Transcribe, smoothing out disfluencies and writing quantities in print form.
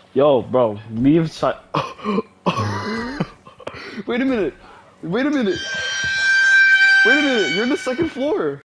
Yo, bro, me and Si- Wait a minute. Wait a minute. Wait a minute. You're on the second floor.